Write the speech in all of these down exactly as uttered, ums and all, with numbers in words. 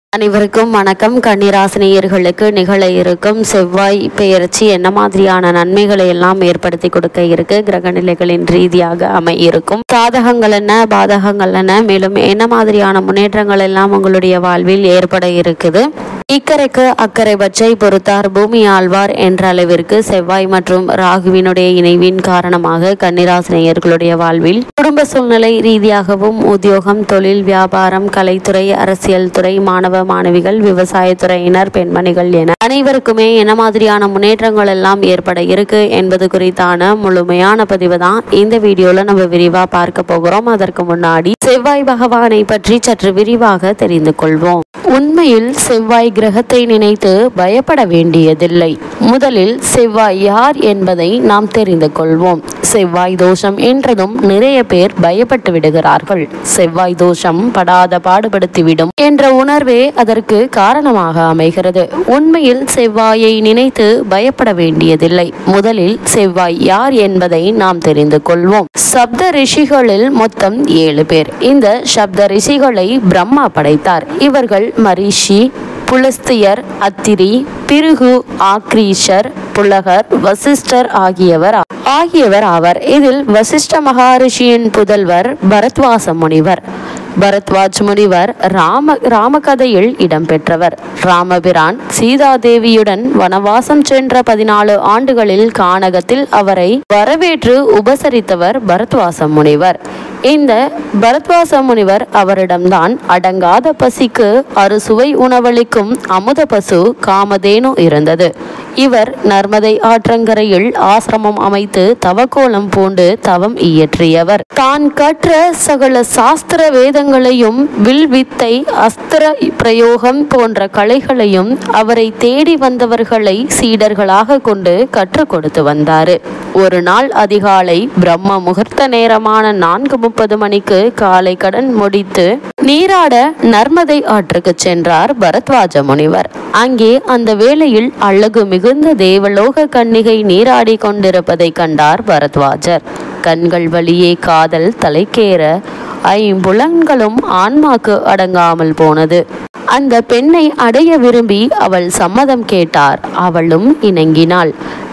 அனைவருக்கும் வணக்கம். கன்னிராசினியர்களுக்கு நிகழ இருக்கும் செவ்வாய் பெயர்ச்சி என்ன மாதிரியான நன்மைகளை எல்லாம் ஏற்படுத்தி கொடுக்க இருக்கு, கிரக நிலைகளின் ரீதியாக அமையிருக்கும், சாதகங்கள் என்ன பாதகங்கள் என்ன, மேலும் என்ன மாதிரியான முன்னேற்றங்கள் எல்லாம் உங்களுடைய வாழ்வில் ஏற்பட இருக்குது. இக்கரைக்கு அக்கறை பச்சை பொறுத்தார் பூமி ஆழ்வார் என்ற அளவிற்கு செவ்வாய் மற்றும் ராகுவினுடைய இணைவின் காரணமாக கன்னிராசினியர்களுடைய வாழ்வில் குடும்ப சூழ்நிலை ரீதியாகவும் உத்தியோகம், தொழில், வியாபாரம், கலைத்துறை, அரசியல் துறை, மாணவ மாணவிகள், விவசாயத்துறையினர், பெண்மணிகள் என அனைவருக்குமே என்ன மாதிரியான முன்னேற்றங்கள் எல்லாம் ஏற்பட இருக்கு என்பது குறித்தான முழுமையான பதிவு தான் இந்த வீடியோல நம்ம விரிவா பார்க்க போகிறோம். அதற்கு முன்னாடி செவ்வாய் பகவானை பற்றி சற்று விரிவாக தெரிந்து கொள்வோம். உண்மையில் செவ்வாய் கிரகத்தை நினைத்து பயப்பட வேண்டியதில்லை. முதலில் செவ்வாய் யார் என்பதை நாம் தெரிந்து கொள்வோம். செவ்வாய் தோஷம் என்றதும் நிறைய பேர் பயப்பட்டு விடுகிறார்கள். செவ்வாய் தோஷம் படாத பாடுபடுத்திவிடும் என்ற உணர்வே அதற்கு காரணமாக அமைகிறது. உண்மையில் செவ்வாயை நினைத்து பயப்பட வேண்டியதில்லை. முதலில் செவ்வாய் யார் என்பதை நாம் தெரிந்து கொள்வோம். சப்த ரிஷிகளில் மொத்தம் ஏழு பேர். இந்த சப்த ரிஷிகளை பிரம்மா படைத்தார். இவர்கள் மரிஷி, புலஸ்தியர், அத்திரி, பிருகு, ஆக்ரீஷர், புலகர், வசிஷ்டர் ஆகியவர் ஆகியவர் ஆவர். இதில் வசிஷ்ட மகாரிஷியின் புதல்வர் பரத்வாச முனிவர். பரத்வாஜ் முனிவர் ராம ராமகதையில் இடம்பெற்றவர். ராமபிரான் சீதாதேவியுடன் வனவாசம் சென்ற பதினாலு ஆண்டுகளில் கானகத்தில் அவரை வரவேற்று உபசரித்தவர் பரத்வாச முனிவர். இந்த பரத்வாச முனிவர் அவரிடம்தான் அடங்காத பசிக்கு அறுசுவை உணவளிக்கும் அமுத பசு காமதேனு இருந்தது. இவர் நர்மதை ஆற்றங்கரையில் ஆசிரமம் அமைத்து தவக்கோலம் பூண்டு தவம் இயற்றியவர். தான் கற்ற சகல சாஸ்திர வேதங்களையும், வில்வித்தை, அஸ்திர பிரயோகம் போன்ற கலைகளையும் அவரை தேடி வந்தவர்களை சீடர்களாக கொண்டு கற்றுக் கொடுத்து வந்தாரு. ஒரு நாள் அதிகாலை பிரம்ம முகூர்த்த நேரமான நான்கு முப்பது மணிக்கு காலை கடன் முடித்து நீராட நர்மதை ஆற்றுக்கு சென்றார் பரத்வாஜ முனிவர். அங்கே அந்த வேளையில் அழகு மிகுந்த தேவலோக கன்னிகை நீராடி கொண்டிருப்பதை கண்டார் பரத்வாஜர். கண்கள் வழியே காதல் தலைக்கேற ஐம்புலன்களும் ஆன்மாக்கு அடங்காமல் போனது. அந்த பெண்ணை அடைய விரும்பி அவள் சம்மதம் கேட்டார். அவளும் இணங்கினாள்.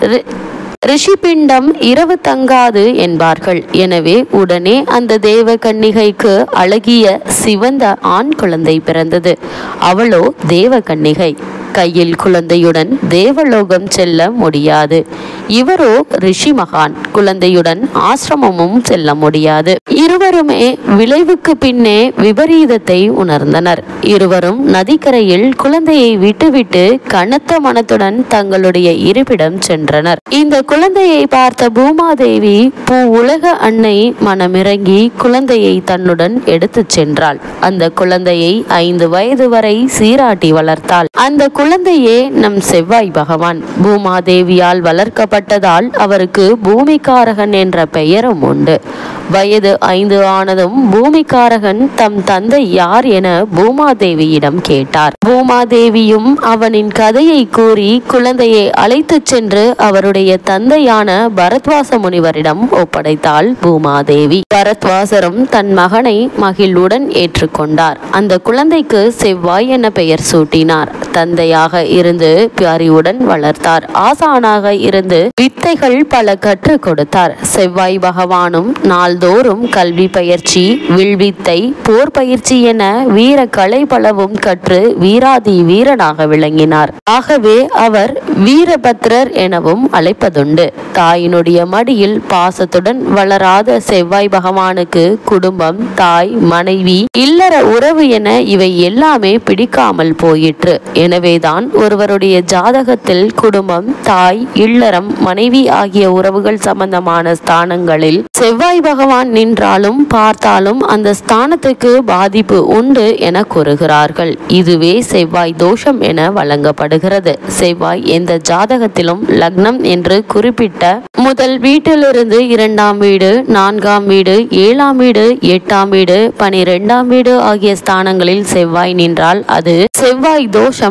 ரிஷிபிண்டம் இரவு தங்காது என்பார்கள். எனவே உடனே அந்த தேவ கன்னிகைக்கு அழகிய சிவந்த ஆண் குழந்தை பிறந்தது. அவளோ தேவ கன்னிகை. கையில் குழந்தையுடன் தேவலோகம் செல்ல முடியாது. இவரோ ரிஷி மகான். குழந்தையுடன் ஆசிரமமும் செல்ல முடியாது. இருவருமே விளைவுக்கு பின்னே விபரீதத்தை உணர்ந்தனர். இருவரும் நதிக்கரையில் குழந்தையை விட்டுவிட்டு கனத்த மனத்துடன் தங்களுடைய இருப்பிடம் சென்றனர். இந்த குழந்தையை பார்த்த பூமாதேவி பூ உலக அன்னை மனமிறங்கி குழந்தையை தன்னுடன் எடுத்துச் சென்றாள். அந்த குழந்தையை ஐந்து வயது வரை சீராட்டி வளர்த்தாள். அந்த குழந்தையே நம் செவ்வாய் பகவான். பூமாதேவியால் வளர்க்கப்பட்டதால் அவருக்கு பூமிக்காரகன் என்ற பெயரும் உண்டு. வயது ஐந்து ஆனதும் பூமிக்காரகன் தம் தந்தை யார் என பூமாதேவியிடம் கேட்டார். பூமாதேவியும் அவனின் கதையை கூறி குழந்தையை அழைத்து சென்று அவருடைய தந்தையான பரத்வாச முனிவரிடம் ஒப்படைத்தாள் பூமாதேவி. பரத்வாசரும் தன் மகனை மகிழ்வுடன் ஏற்றுக்கொண்டார். அந்த குழந்தைக்கு செவ்வாய் என பெயர் சூட்டினார். தந்தையாக இருந்து அறிவுடன் வளர்த்தார். ஆசானாக இருந்து வித்தைகள் பல கற்றுக் கொடுத்தார். செவ்வாய் பகவானும் நாள்தோறும் கல்வி பயிற்சி, வில்வித்தை, போர் பயிற்சி என வீர கலை பலவும் கற்று வீராதி வீரனாக விளங்கினார். ஆகவே அவர் வீரபத்ரர் எனவும் அழைப்பதுண்டு. தாயினுடைய மடியில் பாசத்துடன் வளராத செவ்வாய் பகவானுக்கு குடும்பம், தாய், மனைவி, இல்லற உறவு என இவை எல்லாமே பிடிக்காமல் போயிற்று. எனவேதான் ஒருவருடைய ஜாதகத்தில் குடும்பம், தாய், இல்லறம், மனைவி ஆகிய உறவுகள் சம்பந்தமான ஸ்தானங்களில் செவ்வாய் பகவான் நின்றாலும் பார்த்தாலும் அந்த ஸ்தானத்துக்கு பாதிப்பு உண்டு என கூறுகிறார்கள். இதுவே செவ்வாய் தோஷம் என வழங்கப்படுகிறது. செவ்வாய் எந்த ஜாதகத்திலும் லக்னம் என்று குறிப்பிட்ட முதல் வீட்டிலிருந்து இரண்டாம் வீடு, நான்காம் வீடு, ஏழாம் வீடு, எட்டாம் வீடு, பனிரெண்டாம் வீடு ஆகிய ஸ்தானங்களில் செவ்வாய் நின்றால் அது செவ்வாய் தோஷம்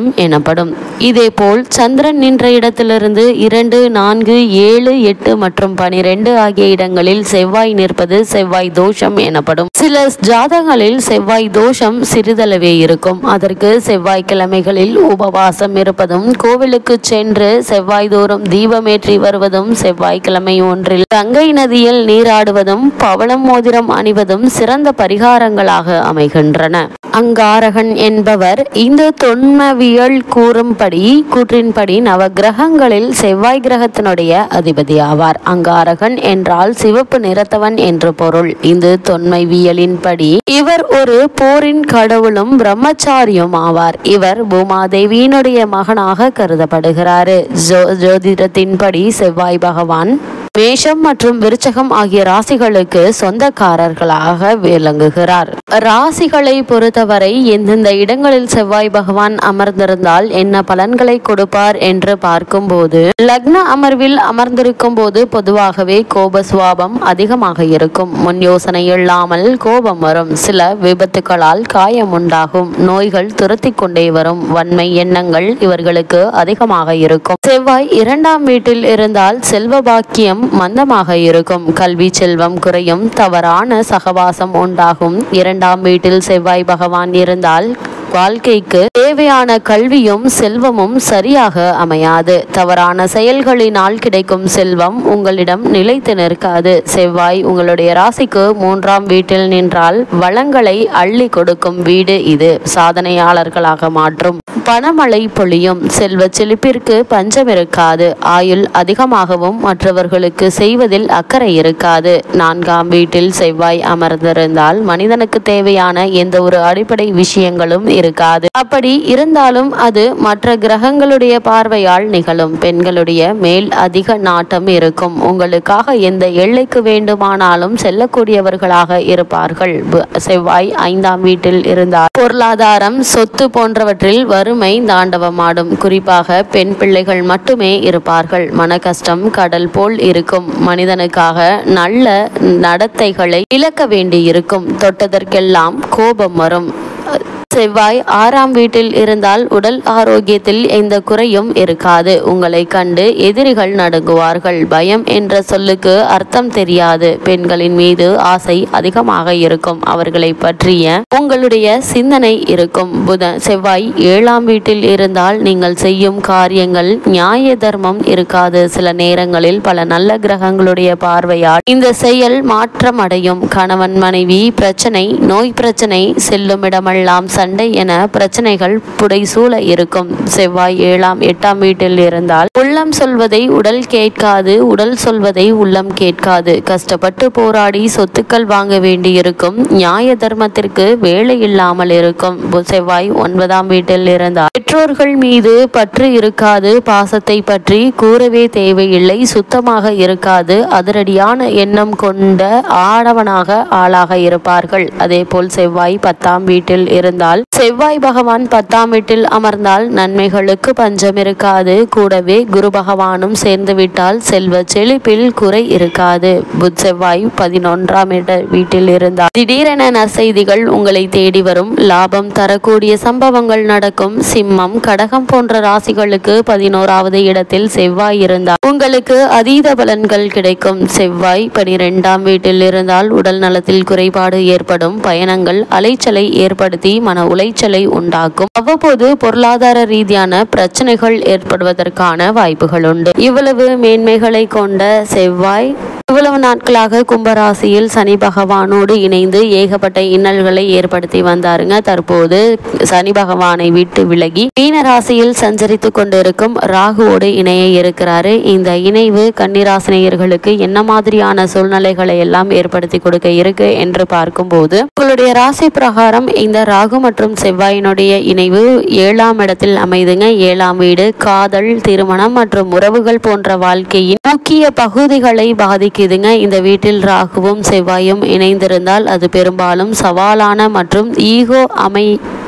தோஷம் எனப்படும். இதேபோல் சந்திரன் நின்ற இடத்திலிருந்து இரண்டு நான்கு ஏழு எட்டு மற்றும் பனிரெண்டு ஆகிய இடங்களில் செவ்வாய் நிற்பது செவ்வாய் தோஷம் எனப்படும். சில ஜாதகங்களில் செவ்வாய் தோஷம் சிறிதளவே இருக்கும். அதற்கு செவ்வாய்க்கிழமைகளில் உபவாசம் இருப்பதும் கோவிலுக்கு சென்று செவ்வாய் தோறும் தீபமேற்றி வருவதும் செவ்வாய்க்கிழமை ஒன்றில் கங்கை நதியில் நீராடுவதும் பவளம் மோதிரம் அணிவதும் சிறந்த பரிகாரங்களாக அமைகின்றன. அங்காரகன் என்பவர் இந்த தொன்மவியல் கூறும்படி கூற்றின்படி நவகிரகங்களில் செவ்வாய் கிரகத்தினுடைய அதிபதி ஆவார். அங்காரகன் என்றால் சிவப்பு நிறத்தவன் என்று பொருள். இந்த தொன்மவியலின்படி இவர் ஒரு போரின் கடவுளும் பிரம்மச்சாரியும் ஆவார். இவர் பூமாதேவியினுடைய மகனாக கருதப்படுகிறார். ஜோ ஜோதிடத்தின்படி செவ்வாய் பகவான் மேஷம் மற்றும் விருச்சகம் ஆகிய ராசிகளுக்கு சொந்தக்காரர்களாக விளங்குகிறார். ராசிகளை பொறுத்தவரை எந்தெந்த இடங்களில் செவ்வாய் பகவான் அமர்ந்திருந்தால் என்ன பலன்களை கொடுப்பார் என்று பார்க்கும்போது, லக்ன அமர்வில் அமர்ந்திருக்கும் போது பொதுவாகவே கோப சுவாபம் அதிகமாக இருக்கும். முன் யோசனை இல்லாமல் கோபம் வரும். சில விபத்துகளால் காயம் உண்டாகும். நோய்கள் துரத்தி கொண்டே வரும். வன்மை எண்ணங்கள் இவர்களுக்கு அதிகமாக இருக்கும். செவ்வாய் இரண்டாம் வீட்டில் இருந்தால் செல்வ பாக்கியம் மந்தமாக இருக்கும். கல்வி செல்வம் குறையும். தவறான சகவாசம் உண்டாகும். இரண்டாம் வீட்டில் செவ்வாய் பகவான் இருந்தால் வாழ்க்கைக்கு தேவையான கல்வியும் செல்வமும் சரியாக அமையாது. தவறான செயல்களினால் கிடைக்கும் செல்வம் உங்களிடம் நிலைத்து நிற்காது. செவ்வாய் உங்களுடைய ராசிக்கு மூன்றாம் வீட்டில் நின்றால் வளங்களை அள்ளி கொடுக்கும் வீடு இது. சாதனையாளர்களாக மாற்றும். பணமழை பொழியும். செல்வ செழிப்பிற்கு பஞ்சம் இருக்காது. ஆயுள் அதிகமாகவும் மற்றவர்களுக்கு செய்வதில் அக்கறை இருக்காது. நான்காம் வீட்டில் செவ்வாய் அமர்ந்திருந்தால் மனிதனுக்கு தேவையான எந்த ஒரு அடிப்படை விஷயங்களும் இருக்காது. அப்படி இருந்தாலும் அது மற்ற கிரகங்களுடைய பார்வையால் நிகழும். பெண்களுடைய மேல் அதிக நாட்டம் இருக்கும். உங்களுக்காக எந்த எல்லைக்கு வேண்டுமானாலும் செல்லக்கூடியவர்களாக இருப்பார்கள். செவ்வாய் ஐந்தாம் வீட்டில் இருந்தால் பொருளாதாரம், சொத்து போன்றவற்றில் வறுமை தாண்டவமாடும். குறிப்பாக பெண் பிள்ளைகள் மட்டுமே இருப்பார்கள். மன கஷ்டம் கடல் போல் இருக்கும். மனிதனுக்காக நல்ல நடத்தைகளை இழக்க வேண்டியிருக்கும். தொட்டதற்கெல்லாம் கோபம் வரும். செவ்வாய் ஆறாம் வீட்டில் இருந்தால் உடல் ஆரோக்கியத்தில் எந்த குறையும் இருக்காது. உங்களை கண்டு எதிரிகள் நடுங்குவார்கள். பயம் என்ற சொல்லுக்கு அர்த்தம் தெரியாது. பெண்களின் மீது ஆசை அதிகமாக இருக்கும். அவர்களை பற்றிய உங்களுடைய சிந்தனை இருக்கும். புதன் செவ்வாய் ஏழாம் வீட்டில் இருந்தால் நீங்கள் செய்யும் காரியங்கள் நியாய தர்மம் இருக்காது. சில நேரங்களில் பல நல்ல கிரகங்களுடைய பார்வையால் இந்த செயல் மாற்றம் அடையும். கணவன் மனைவி பிரச்சனை, நோய் பிரச்சனை, செல்லும் இடமெல்லாம் சண்டை என பிரச்சனைகள் புடைசூழ இருக்கும். செவ்வாய் ஏழாம் எட்டாம் வீட்டில் இருந்தால் உள்ளம் சொல்வதை உடல் கேட்காது. உடல் சொல்வதை உள்ளம் கேட்காது. கஷ்டப்பட்டு போராடி சொத்துக்கள் வாங்க வேண்டியிருக்கும். நியாய தர்மத்திற்கு வேலை இல்லாமல் இருக்கும். செவ்வாய் ஒன்பதாம் வீட்டில் இருந்தால் பெற்றோர்கள் மீது பற்று இருக்காது. பாசத்தை பற்றி கூறவே தேவையில்லை. சுத்தமாக இருக்காது. அதிரடியான எண்ணம் கொண்ட ஆடவனாக ஆளாக இருப்பார்கள். அதே போல் செவ்வாய் பத்தாம் வீட்டில் இருந்தால் செவ்வாய் பகவான் பத்தாம் வீட்டில் அமர்ந்தால் நன்மைகளுக்கு பஞ்சம் இருக்காது. கூடவே குரு பகவானும் சேர்ந்து விட்டால் செல்வ செழிப்பில் குறை இருக்காது. புத் செவ்வாய் பதினொன்றாம் வீட்டில் இருந்தால் திடீரென நற்செய்திகள் உங்களை தேடி வரும். லாபம் தரக்கூடிய சம்பவங்கள் நடக்கும். சிம்மம், கடகம் போன்ற ராசிகளுக்கு பதினோராவது இடத்தில் செவ்வாய் இருந்தால் உங்களுக்கு அதீத பலன்கள் கிடைக்கும். செவ்வாய் பனிரெண்டாம் வீட்டில் இருந்தால் உடல் நலத்தில் குறைபாடு ஏற்படும். பயணங்கள் அலைச்சலை ஏற்படுத்தி மன உளைச்சலை உண்டாக்கும். அவ்வப்போது பொருளாதார ரீதியான பிரச்சனைகள் ஏற்படுவதற்கான வாய்ப்புகள் உண்டு. இவ்வளவு மேன்மைகளை கொண்ட செவ்வாய் இவ்வளவு நாட்களாக கும்பராசியில் சனி பகவானோடு இணைந்து ஏகப்பட்ட இன்னல்களை ஏற்படுத்தி வந்தாருங்க. தற்போது சனி பகவானை விட்டு விலகி மீன ராசியில் சஞ்சரித்து கொண்டிருக்கும் ராகுவோடு இணைய இருக்கிறாரு. இந்த இணைவு கன்னிராசினியர்களுக்கு என்ன மாதிரியான சூழ்நிலைகளை எல்லாம் ஏற்படுத்தி கொடுக்க இருக்கு என்று பார்க்கும்போது, உங்களுடைய ராசி பிரகாரம் இந்த ராகு மற்றும் செவ்வாயினுடைய இணைவு ஏழாம் இடத்தில் அமைதுங்க. ஏழாம் வீடு காதல், திருமணம் மற்றும் உறவுகள் போன்ற வாழ்க்கையின் முக்கிய பகுதிகளை பாதிக்குதுங்க. இந்த வீட்டில் ராகுவும் செவ்வாயும் இணைந்திருந்தால் அது பெரும்பாலும் சவாலான மற்றும் ஈகோ அமை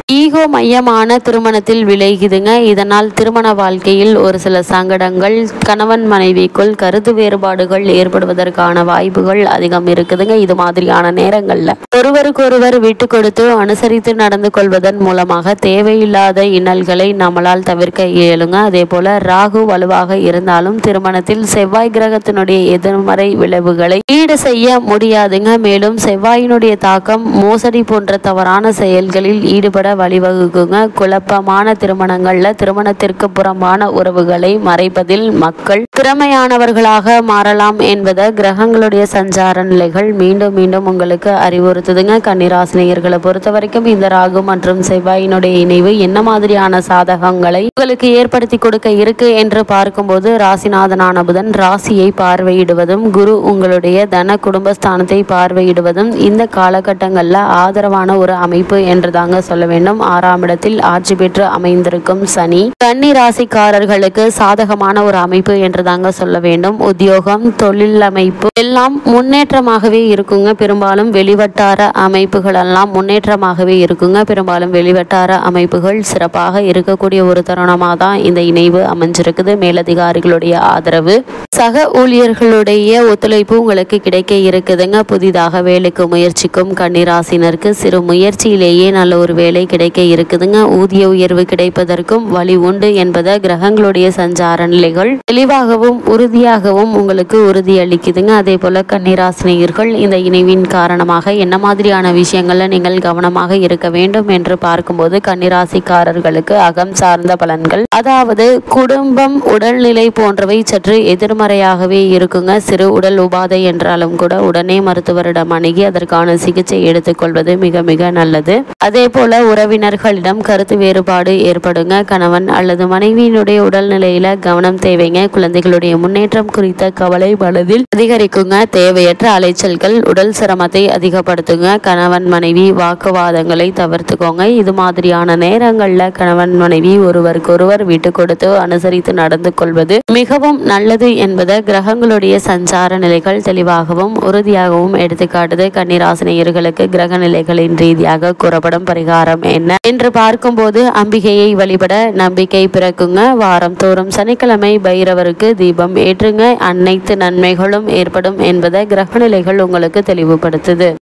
ஈகோ மையமான திருமணத்தில் விளைகுதுங்க. இதனால் திருமண வாழ்க்கையில் ஒரு சில சங்கடங்கள், கணவன் மனைவிக்குள் கருத்து வேறுபாடுகள் ஏற்படுவதற்கான வாய்ப்புகள் அதிகம் இருக்குதுங்க. இது மாதிரியான நேரங்கள்ல ஒருவருக்கொருவர் விட்டு கொடுத்து அனுசரித்து நடந்து கொள்வதன் மூலமாக தேவையில்லாத இன்னல்களை நம்மளால் தவிர்க்க இயலுங்க. அதே போல ராகு வலுவாக இருந்தாலும் திருமணத்தில் செவ்வாய் கிரகத்தினுடைய எதிர்மறை விளைவுகளை ஈடு செய்ய முடியாதுங்க. மேலும் செவ்வாயினுடைய தாக்கம் மோசடி போன்ற தவறான செயல்களில் ஈடுபட வழிவகுக்குங்க. குழப்பமான திருமணங்கள்ல திருமணத்திற்கு புறம்பான உறவுகளை மறைப்பதில் மக்கள் திறமையானவர்களாக மாறலாம் என்பதை கிரகங்களுடைய சஞ்சார நிலைகள் மீண்டும் மீண்டும் உங்களுக்கு அறிவுறுத்துதுங்க. கன்னிராசினியர்களை பொறுத்த வரைக்கும் இந்த ராகு மற்றும் செவ்வாயினுடைய இணைவு என்ன மாதிரியான சாதகங்களை உங்களுக்கு ஏற்படுத்தி கொடுக்க இருக்கு என்று பார்க்கும்போது, ராசிநாதனான புதன் ராசியை பார்வையிடுவதும் குரு உங்களுடைய தன குடும்பஸ்தானத்தை பார்வையிடுவதும் இந்த காலகட்டங்கள்ல ஆதரவான ஒரு அமைப்பு என்று தாங்க சொல்ல வேண்டும். ஆறாம் இடத்தில் ஆட்சி பெற்று அமைந்திருக்கும் சனி கன்னி ராசிக்காரர்களுக்கு சாதகமான ஒரு அமைப்பு என்று தாங்க சொல்ல வேண்டும். உத்தியோகம், தொழில் அமைப்பு எல்லாம் முன்னேற்றமாகவே இருக்குங்க. பெரும்பாலும் வெளிவட்டார அமைப்புகள் எல்லாம் முன்னேற்றமாகவே இருக்குங்க. பெரும்பாலும் வெளிவட்டார அமைப்புகள் சிறப்பாக இருக்கக்கூடிய ஒரு தருணமாக தான் இந்த இணைவு அமைஞ்சிருக்குது. மேலதிகாரிகளுடைய ஆதரவு, சக ஊழியர்களுடைய ஒத்துழைப்பு உங்களுக்கு கிடைக்க இருக்குதுங்க. புதிதாக வேலைக்கு முயற்சிக்கும் கன்னிராசினருக்கு சிறு முயற்சியிலேயே நல்ல ஒரு வேலை கிடைக்க இருக்குதுங்க. ஊதிய உயர்வு கிடைப்பதற்கும் வழி உண்டு என்பதை கிரகங்களுடைய சஞ்சார நிலைகள் தெளிவாகவும் உறுதியாகவும் உங்களுக்கு உறுதி அளிக்குதுங்க. அதே போல கன்னிராசினியர்கள் இந்த இணைவின் காரணமாக என்ன மாதிரியான விஷயங்கள்ல நீங்கள் கவனமாக இருக்க வேண்டும் என்று பார்க்கும்போது, கன்னிராசிக்காரர்களுக்கு அகம் சார்ந்த பலன்கள், அதாவது குடும்பம், உடல்நிலை போன்றவை சற்று எதிர்மறையாகவே இருக்குங்க. சிறு உடல் உபாதை என்றாலும் கூட உடனே மருத்துவரிடம் அணுகி அதற்கான சிகிச்சை எடுத்துக்கொள்வது மிக மிக நல்லது. அதே போல உறவினர்களிடம் கருத்து வேறுபாடு ஏற்படுங்க. கணவன் அல்லது மனைவியினுடைய உடல்நிலையில கவனம் தேவைங்க. குழந்தைகளுடைய முன்னேற்றம் குறித்த கவலை மனதில் அதிகரிக்குங்க. தேவையற்ற அலைச்சல்கள் உடல் சிரமத்தை அதிகப்படுத்துங்க. கணவன் மனைவி வாக்குவாதங்களை தவிர்த்துக்கோங்க. இது மாதிரியான நேரங்கள்ல கணவன் மனைவி ஒருவருக்கொருவர் விட்டு கொடுத்து அனுசரித்து நடந்து கொள்வது மிகவும் நல்லது என்பதை கிரகங்களுடைய சஞ்சார நிலைகள் தெளிவாகவும் உறுதியாகவும் எடுத்துக்காட்டுது. கன்னிராசினியர்களுக்கு கிரக நிலைகளின் ரீதியாக கூறப்படும் பரிகாரம் என்ன என்று பார்க்கும்போது, அம்பிகையை வழிபட நம்பிக்கை பிறக்குங்க. வாரம் தோறும் சனிக்கிழமை பைரவருக்கு தீபம் ஏற்றுங்க. அனைத்து நன்மைகளும் ஏற்படும் என்பதை கிரக நிலைகள் உங்களுக்கு தெளிவுபடுத்துது.